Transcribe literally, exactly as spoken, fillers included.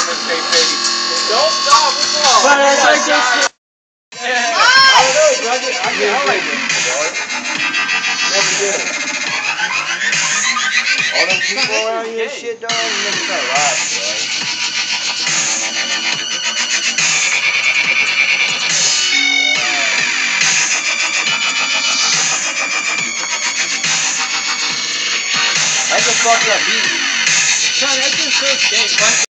Don't stop, it's all. But it's like this shit. Yeah. I don't know, bro. I, get, I, get, I like it. Never did. All them people around you and shit, dog, you never try to lie, bro. That's a fucked up beat. Son, that's just so skate.